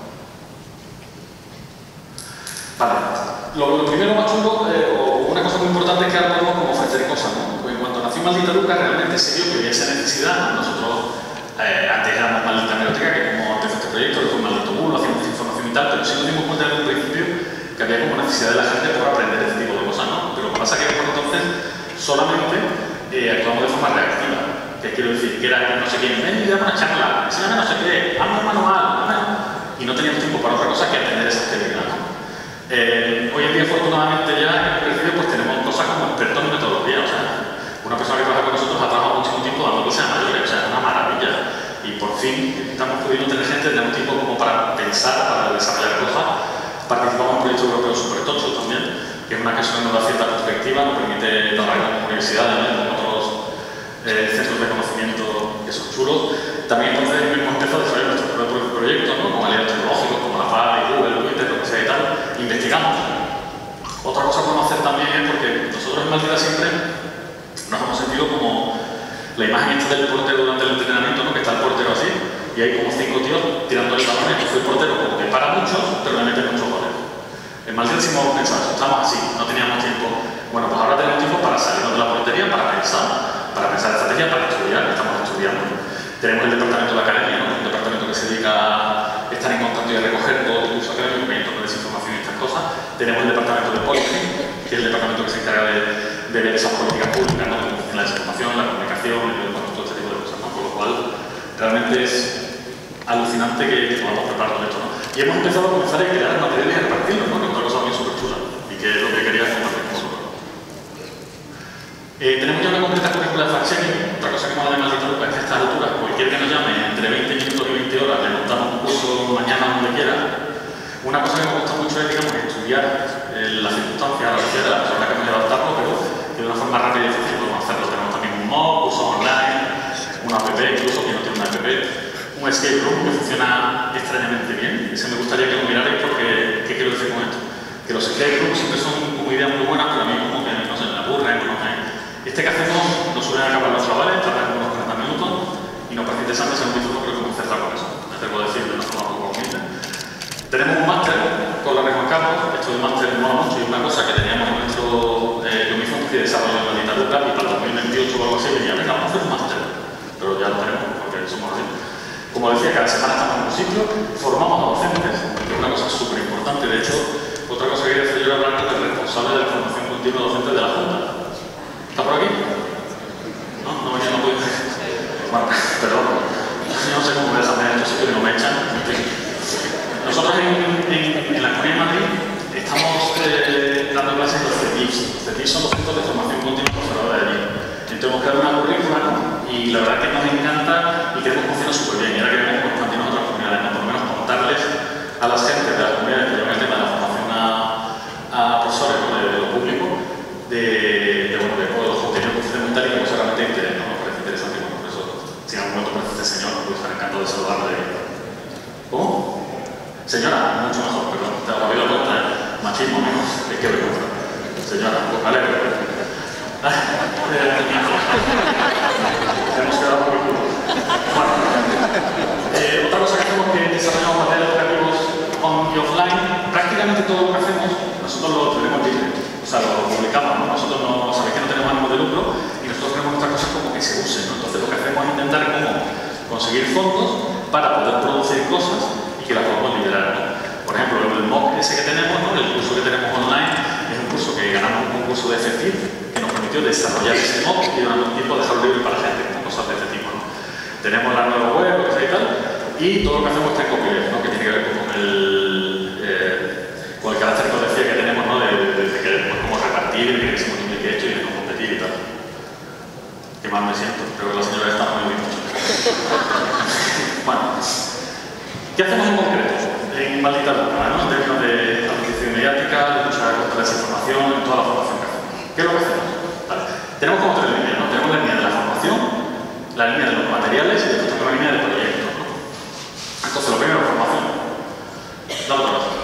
S1: Vale. Lo, lo primero más chulo, eh, o una cosa muy importante es que ahora podemos como ofrecer cosas, ¿no? Pues en cuanto nació Maldita Educa, realmente se vio que había esa necesidad. Nosotros eh, antes éramos Maldita Neurótica, que como antes de este proyecto, después Maldito Bulo, hacíamos desinformación y tal, pero sí nos dimos cuenta desde un principio que había como necesidad de la gente por aprender este tipo de cosas, ¿no? Pero lo que pasa es que por entonces solamente eh, actuamos de forma reactiva. Que quiero decir, que era no sé quién, ven y dame una charla, enséñame no sé qué, hazme un manual, ¿no? Y no teníamos tiempo para otra cosa que atender esa actividad, ¿no? Eh, hoy en día, afortunadamente, ya en el perfil pues tenemos cosas como expertos en metodología, o sea, una persona que trabaja con nosotros ha trabajado muchísimo tiempo dando clases a mayores, o sea, es una maravilla. Y por fin estamos pudiendo tener gente, tenemos tiempo como para pensar, para desarrollar cosas. Participamos en un proyecto europeo súper tocho también, que es una que nos da cierta perspectiva, nos permite trabajar con universidades, con otros eh, centros de conocimiento que son chulos. También entonces hemos empezado a desarrollar nuestros propios proyectos, ¿no? Como aliados tecnológicos, como la F A D, Google, Twitter, lo que sea y tal, investigamos. Otra cosa que podemos hacer también es porque nosotros en Maldita siempre nos hemos sentido como la imagen esta del portero durante el entrenamiento, ¿no? Que está el portero así, y hay como cinco tíos tirando el balón, y el portero como que para muchos, pero le mete muchos goles. En Maldita sí hemos pensado, estamos así, no teníamos tiempo. Bueno, pues ahora tenemos tiempo para salirnos de la portería, para pensar, para pensar estrategia, para estudiar, estamos estudiando. Tenemos el departamento de la academia, ¿no? Un departamento que se dedica a estar en contacto y a recoger todo el curso académico que hay en torno a desinformación y estas cosas. Tenemos el departamento de policy, que es el departamento que se encarga de, de ver esas políticas públicas, ¿no? De la desinformación, la comunicación, el todo este tipo de cosas, ¿no? Con lo cual, realmente es alucinante que, que podamos preparar todo esto, ¿no? Y hemos empezado a comenzar a crear materiales y a repartirlos, ¿no? Que es otra cosa muy súper chula y que es lo que quería compartir con vosotros. Eh, tenemos ya una completa currícula de fact-checking. Otra cosa que mola de Maldita Educa es que a estas alturas, cualquier que nos llame entre veinte minutos y veinte horas, le montamos un curso mañana donde quiera. Una cosa que me gusta mucho es, digamos, estudiar eh, las circunstancias a la vez de la persona que hemos llevado a adaptarlo, pero de una forma rápida y fácil podemos hacerlo. Tenemos también un mock, cursos online, una app, incluso que no tiene una app, un escape room que funciona extrañamente bien. Ese me gustaría que lo mirarais porque, ¿qué quiero decir con esto? Que los escape rooms siempre son como ideas muy buenas, pero a mí como que no sé, me aburren, no me... Este que hacemos nos suelen acabar los chavales, tardan unos cuarenta minutos y nos parece interesante ser un disfruto, creo que hemos acertado con eso. Ya te puedo decir de una forma poco humilde. Tenemos un máster con la Red Juan Carlos. Esto de máster mola mucho y es una cosa que teníamos en nuestro eh, lo mismo que desarrollo de Maldita Educa y para el dos mil veintiocho o algo así venía, venga, vamos a hacer un máster. Pero ya lo tenemos porque somos así. Como decía, cada semana estamos en un sitio, formamos a docentes, que es una cosa súper importante. De hecho, otra cosa que quería hacer yo era hablar con el responsable de la formación continua docente de la Junta. ¿Está por aquí? No, no venía, no puedo. Bueno, perdón. Yo no sé cómo me desarrollan estos sitios que no me echan. Nosotros en, en, en la Comunidad de Madrid estamos eh, dando clases en los C E T I Fs. Los C E T I Fs son los centros de formación continua profesorada de allí. Entonces hemos creado una currícula, ¿no? Y la verdad que nos encanta y creemos que funciona súper bien. Y ahora queremos expandirnos a otras comunidades, ¿no? Por lo menos contarles a las gentes de las comunidades que llevan el tema de la formación a, a profesores, ¿no? de, de lo público, de, de, bueno, de todos los contenidos que ofrecemos y tal, y que pues realmente interés, ¿no? Nos parece interesante. Bueno, por eso, si en algún momento aparece este señor, pues estar encantado de saludarle. ¿Cómo? Señora, mucho mejor, perdón, te lo había cuenta, ¿eh? Machismo menos, es que vergüenza. Señora, pues me alegro. Hemos quedado muy culos. Bueno, eh, otra cosa que hacemos es que desarrollamos materiales educativos on y offline. Prácticamente todo lo que hacemos, nosotros lo tenemos libre. O sea, lo publicamos, ¿no? Nosotros no, sabéis que no tenemos ánimo de lucro y nosotros queremos nuestras cosas como que se usen, ¿no? Entonces lo que hacemos es intentar cómo conseguir fondos para poder producir cosas y que las podamos liberar, ¿no? Por ejemplo, el mock ese que tenemos, ¿no? El curso que tenemos online es un curso que ganamos un concurso de F C I F que nos permitió desarrollar ese mock y durante un tiempo dejarlo libre para la gente, como cosas de este tipo, ¿no? Tenemos la nueva web, lo que sea y tal, y todo lo que hacemos está en copyleft, ¿no? Que tiene que ver con el, eh, con el carácter que os decía que tenemos, ¿no? De, de, de, de querer pues, como repartir, de que se multiplique esto y de no competir y tal. Qué mal me siento, creo que la señora está muy bien. Bueno, ¿qué hacemos en concreto? En Maldita Educa, ¿no? En términos de administración mediática, luchar contra la desinformación, en toda la formación que hacemos. ¿Qué es lo que hacemos? Vale. Tenemos como tres líneas, ¿no? Tenemos la línea de la formación, la línea de los materiales y después tenemos la línea de proyectos, ¿no? Entonces, lo primero, formación. Dame otra vez.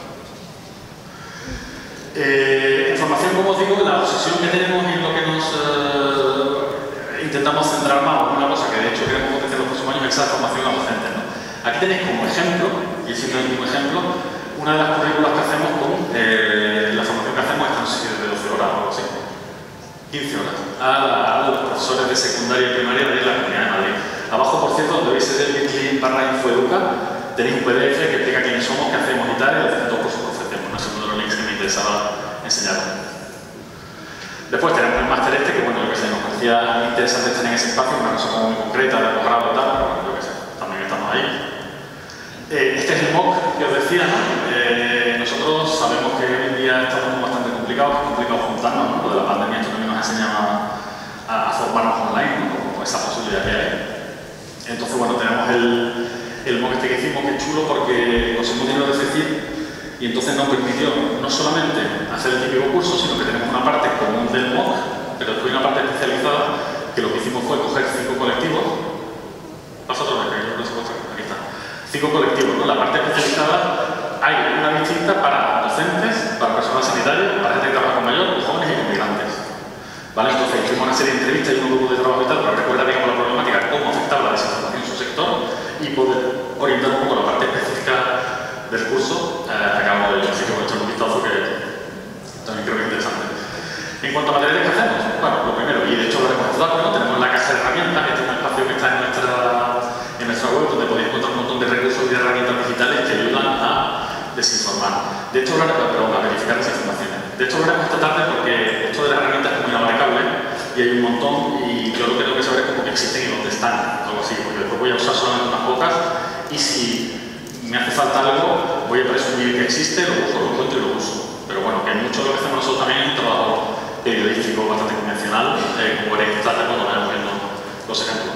S1: Eh, en formación, como os digo, la obsesión que tenemos y lo que nos eh, intentamos centrar más, una cosa que de hecho queremos potenciar los próximos años, es esa formación a docentes, ¿no? Aquí tenéis como ejemplo, y es un último ejemplo, una de las currículas que hacemos con eh, la formación que hacemos es de doce horas o algo así, quince horas, a, a los profesores de secundaria y primaria de la Comunidad de Madrid. Abajo, por cierto, donde veis el bit.ly barra infoeduca, tenéis un P D F que explica quiénes somos, qué hacemos y tal, y los distintos cursos que ofrecemos. No es uno de los links que me interesaba enseñar. Después tenemos el máster este, que bueno, yo que sé, nos parecía interesante estar en ese espacio, una cosa muy concreta, de posgrado y tal, pero bueno, yo que sé, también estamos ahí. Eh, este es el M O C que os decía, ¿no? Eh, nosotros sabemos que hoy en día estamos bastante complicados, es complicado juntarnos, ¿no? Lo de la pandemia esto también nos ha enseñado a, a formarnos online, ¿no? Como esa posibilidad que hay. Entonces, bueno, tenemos el, el M O C este que hicimos, que es chulo porque conseguimos dinero de FECIR y entonces nos permitió no solamente hacer el típico curso, sino que tenemos una parte común del M O C, pero después una parte especializada, que lo que hicimos fue coger cinco colectivos. Pasa otra vez, que yo no sé cuánto, aquí está. Cinco colectivos, ¿no? La parte especializada hay una distinta para docentes, para personal sanitario, para gente que trabaja con mayores, jóvenes y inmigrantes. ¿Vale? Entonces hicimos una serie de entrevistas y un grupo de trabajo y tal, pero recuerda, digamos, la problemática, cómo afectaba la desinformación en su sector y poder orientar un poco la parte específica del curso. Eh, acabamos de ello, así que voy a echar un vistazo que también creo que es interesante. En cuanto a materiales que hacemos, bueno, lo primero, y de hecho lo haremos en ¿no? Tenemos la caja de herramientas, que es un espacio que está en nuestra, en nuestra web, donde podéis encontrar un montón de recursos y de herramientas digitales que ayudan a desinformar. De hecho, hablaremos, perdón, a verificar las informaciones. De hecho, hablaremos esta tarde porque esto de las herramientas es muy inabarcable y hay un montón, y yo lo que tengo que saber es cómo que existen y dónde están, algo así, porque después voy a usar solamente unas pocas y si me hace falta algo, voy a presumir que existe, lo busco, lo encuentro y lo uso. Pero bueno, que mucho de lo que hacemos nosotros también es un trabajo periodístico bastante convencional, eh, como veréis esta tarde cuando vayamos viendo los ejemplos.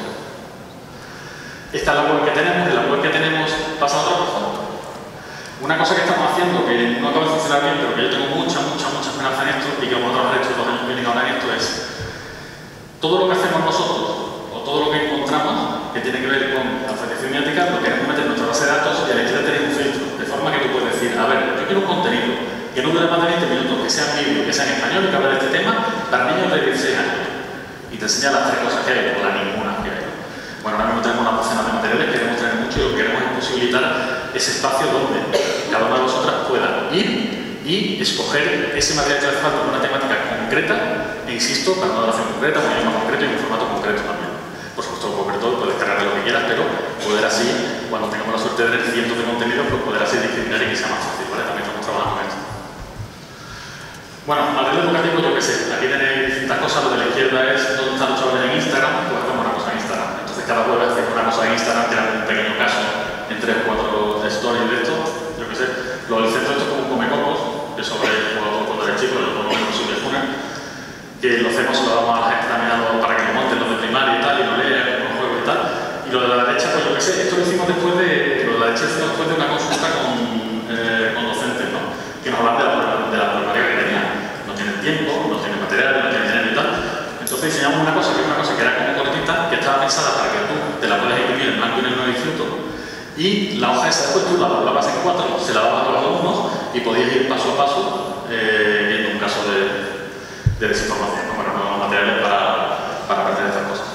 S1: Esta es la web que tenemos, de la web que tenemos pasa otra cosa. Una cosa que estamos haciendo que no acaba de funcionar bien, pero que yo tengo mucha, mucha, mucha esperanza en esto y que vamos a trabajar estos dos años que vienen ahora en esto es todo lo que hacemos nosotros o todo lo que encontramos que tiene que ver con la alfabetización mimética lo queremos meter en nuestra base de datos y a la izquierda tenéis un filtro, de forma que tú puedes decir, a ver, yo quiero un contenido que no dure más de veinte minutos, que sea en vídeo, que sea en español y que hable de este tema para niños de dieciséis años. Y te enseña las tres cosas que hay, o la ninguna que hay. Bueno, ahora mismo tenemos una docena de materiales, queremos tener mucho y lo que queremos es posibilitar ese espacio donde cada una de vosotras pueda ir y escoger ese material que hace falta con una temática concreta, e insisto, para una duración concreta, un idioma concreto y un formato concreto también. Por supuesto, lo concreto puedes cargar lo que quieras, pero poder así, cuando tengamos la suerte de tener cientos de contenidos, pues poder así discriminar y que sea más fácil, ¿vale? También estamos trabajando en esto. Bueno, material educativo, yo qué sé, aquí tenéis distintas cosas, lo de la izquierda es dónde están los chavales en Instagram, pues hacemos una cosa en Instagram. Entonces cada jueves hacemos una cosa en Instagram, que era un pequeño caso en tres o cuatro stories de esto, yo qué sé. Lo del centro esto es como un comecocos, que es sobre el juego cuando eres chico, el juego de los Funer, que lo hacemos, lo damos a la gente también para que lo monten los de primaria y tal, y lo lean, los juegos y tal. Y lo de la derecha, pues yo qué sé, esto lo hicimos después de, lo de la derecha lo hicimos después de una consulta con, eh, con docentes, ¿no? Que nos hablan de la, de la problemática que tenían. No tienen tiempo, no tienen material, no tienen dinero y tal. Entonces diseñamos una cosa, que es una cosa que era como cortita, que estaba pensada para que tú te la puedas imprimir en blanco y negro distinto. Y la hoja esa después tú la doblabas en cuatro, se la dabas a los alumnos y podías ir paso a paso eh, viendo un caso de, de desinformación, ¿no? Bueno, nuevos materiales para, para aprender estas cosas.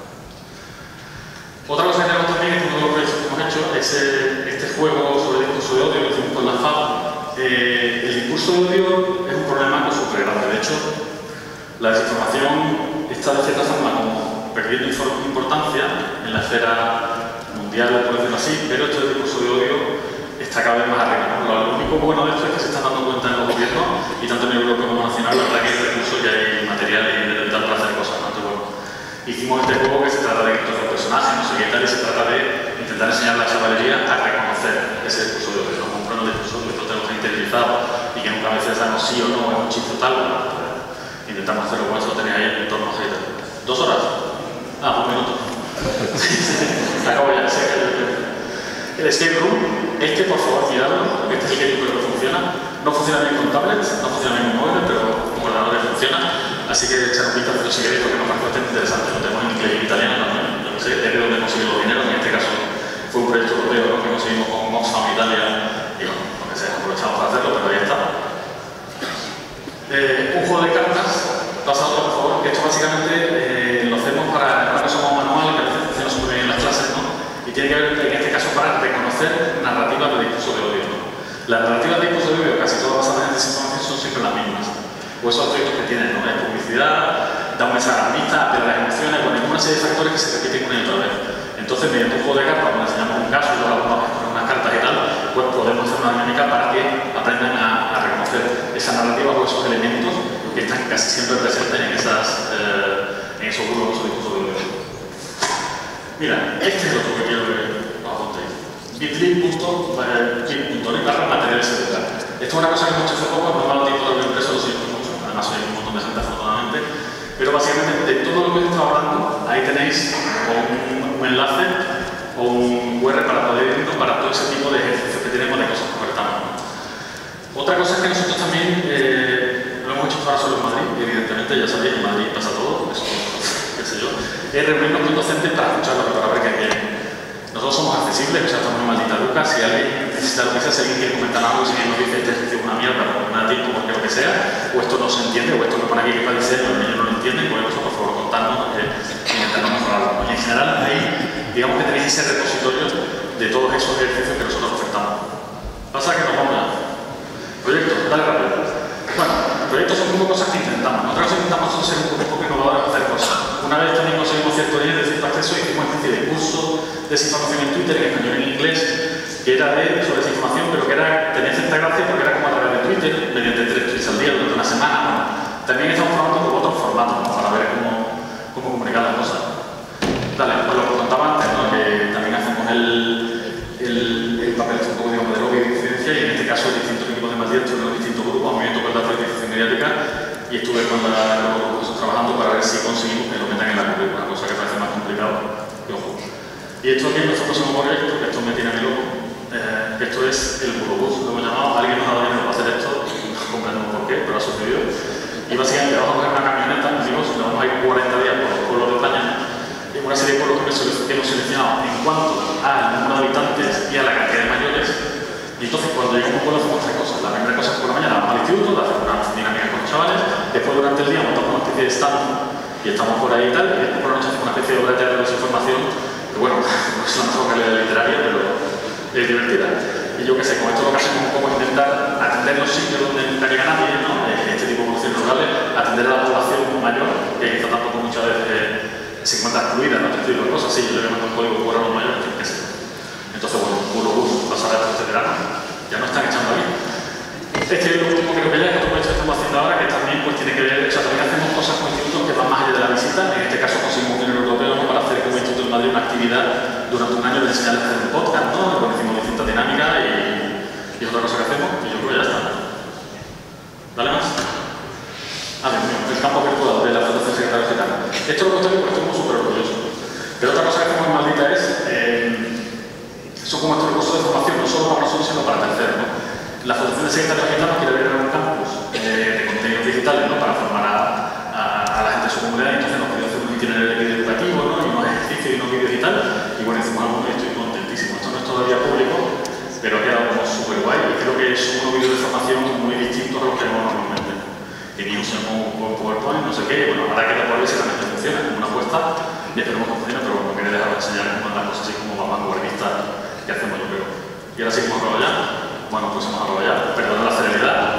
S1: Otra cosa que tenemos también, es uno de los proyectos que hemos hecho, es eh, este juego sobre el discurso de odio que hicimos con la F A B. Eh, el discurso de odio es un problema súper grande. De hecho, la desinformación está de cierta forma como perdiendo importancia en la esfera mundial, por decirlo así, pero este discurso de odio está cada vez más arriba, ¿no? Lo único bueno de esto es que se están dando cuenta en los gobiernos, y tanto en Europa como nacional, la verdad que hay recursos y hay material y tal para hacer cosas, ¿no? Entonces, bueno, hicimos este juego que se trata de que los personajes, no sé qué tal, y se trata de intentar enseñar a la chavalería a reconocer ese discurso de odio, ¿no? Como un plano de discurso que todos tenemos interiorizado y que nunca a veces sabemos sí o no, es un chiste tal, bueno, pues, intentamos hacerlo con eso, lo tenéis ahí en el entorno hater. ¿Dos horas? Ah, un minuto. Acabo ya, sé que el escape room, este por favor miradlo, porque este es el que creo que funciona. No funciona bien con tablets, no funciona bien con móviles, pero con ordenadores funciona. Así que echar un vistazo si queréis, porque nos parece bastante interesante. Lo tenemos en inglés y en italiano también. Yo no sé de dónde conseguimos los dineros, en este caso fue un proyecto europeo, ¿no? Que conseguimos con Oxfam Italia, y bueno, lo que sea, aprovechamos para hacerlo, pero ahí está. Eh, un juego de cartas, pasa otro por favor, que esto básicamente eh, lo hacemos para una cosa más manual, que a veces funciona súper bien en las clases, ¿no? Y reconocer narrativas de discurso de odio, ¿no? Las narrativas de discurso de odio, casi todas basadas en desinformación, son siempre las mismas. O esos aspectos que tienen, ¿no? Es publicidad, da un mensaje alarmista, apela a las emociones, bueno, hay una serie de factores que se repiten una y otra vez. Entonces, mediante un juego de cartas, donde enseñamos un caso y luego algunas veces con unas cartas y tal, pues podemos hacer una dinámica para que aprendan a, a reconocer esas narrativas o esos elementos que están casi siempre presentes en, esas, eh, en esos grupos de discurso de odio. Mira, este es otro que quiero que os contéis. bit punto ly barra materiales educativos. Esto es una cosa que hemos hecho hace poco, no me ha dado tiempo de lo impreso, lo siento mucho, además hay un montón de gente afortunadamente, pero básicamente de todo lo que os he estado hablando, ahí tenéis un, un enlace o un U R para poder irnos para todo ese tipo de ejercicios que tenemos de cosas que ofertamos. Otra cosa es que nosotros también eh, lo hemos hecho ahora solo en Madrid, y evidentemente ya sabéis que en Madrid pasa todo, eso qué sé yo, es reunirnos con docentes para escucharlos y para ver qué quieren. Nosotros somos accesibles, o sea, estamos en Maldita Luca, si alguien necesita lo que sea, si alguien quiere comentar algo, si alguien nos dice este ejercicio es una mierda, porque no me da tiempo, porque lo que sea, o esto no se entiende, o esto que pone aquí que para diseño, los niños no lo entienden, pues eso, por favor, contadnos e intentarnos mejorarlo. Y en general, ahí, digamos que tenéis ese repositorio de todos esos ejercicios que nosotros ofertamos. Pasa que nos vamos a... Proyectos, dale rápido. Bueno, proyectos son un poco cosas que intentamos. Otra cosa que intentamos son ser un poco innovadores, hacer cosas. Una vez también conseguimos cierto nivel de cierto acceso y hicimos una especie de curso de desinformación en Twitter, en español y en inglés, que era de sobre desinformación, pero que era, tenía cierta gracia porque era como a través de Twitter, mediante tres tweets al día durante una semana. Bueno, también estamos probando con otros formatos, ¿no? Para ver cómo, cómo comunicar las cosas. Dale, pues lo que contaba antes, ¿no? Que también hacemos el, el, el papel de un poco, digamos, de lobby y de incidencia, y en este caso distintos equipos de Madrid, en los distintos grupos, movimiento por la politización mediática, y estuve con la, los grupos trabajando para ver si conseguimos que lo metan en la currícula, una cosa que parece más complicado que ojo. Y esto aquí es nuestro próximo proyecto, que esto me tiene a mi loco, eh, esto es el Burobús, lo hemos llamado, alguien nos ha dado dinero para hacer esto, no comprendemos por qué, pero ha sucedido. Y básicamente vamos a coger una camioneta, amigos, y vamos a ir cuarenta días por los pueblos de España, y una serie de pueblos que hemos seleccionado en cuanto al número de habitantes y a la cantidad de mayores. Y entonces cuando llegamos a un pueblo hacemos tres cosas. La primera cosa es por la mañana vamos al instituto, hacemos una dinámica con los chavales, después durante el día montamos una especie de stand y estamos por ahí y tal, y después por la noche hacemos una especie de obra de teatro de desinformación, que bueno, no es la mejor calidad literaria, pero es divertida. Y yo qué sé, con esto lo que hacemos es un poco intentar atender los sitios donde nunca llega nadie, ¿no? Este tipo de poblaciones rurales, atender a la población mayor, que quizá tampoco muchas veces eh, se encuentra excluida, ¿no? Este tipo de cosas, sí, yo le mando un código por a los mayores, qué sé. Entonces, bueno, puro bus pasará todo este verano, ya no están echando ahí. Este es el último que creo que ya es otro proyecto que estamos haciendo ahora, que también pues tiene que ver, o sea, también hacemos cosas con institutos que van más allá de la visita, en este caso conseguimos un dinero europeo, ¿no? Para hacer como Instituto de Madrid una actividad durante un año de enseñarles a hacer un podcast, ¿no? Luego hicimos distintas dinámicas y, y otra cosa que hacemos, y yo creo que ya está. ¿Dale más? Ah, Dios mío, el campo virtual de la Fundación Secretaria Gitana. Esto lo he puesto aquí porque estoy muy súper orgulloso. Pero otra cosa que hacemos en Maldita es, eh, son como estos recursos de formación, no solo para nosotros, sino para terceros, ¿no? La Fundación de Secretaria Gitana quiere abrir un campus eh, de contenidos digitales, ¿no? Para formar a, a, a la gente de su comunidad, y entonces nos pidió hacer un itinerario educativo, ¿no? Y unos ejercicios y unos vídeos y tal, y bueno, hicimos algo y estoy contentísimo. Esto no es todavía público, pero ha quedado como súper guay, y creo que son unos vídeos de formación muy distintos a los que vemos normalmente. Que ni usamos un PowerPoint, no sé qué, bueno, ahora queda por ver si realmente funciona, como una apuesta, y esperemos que funcione, pero bueno, quería dejaros enseñar cómo las cosas así como más vanguardistas que hacemos, yo creo. Y ahora sí que hemos acabado ya. Bueno, pues hemos acabado ya. Perdón la celeridad.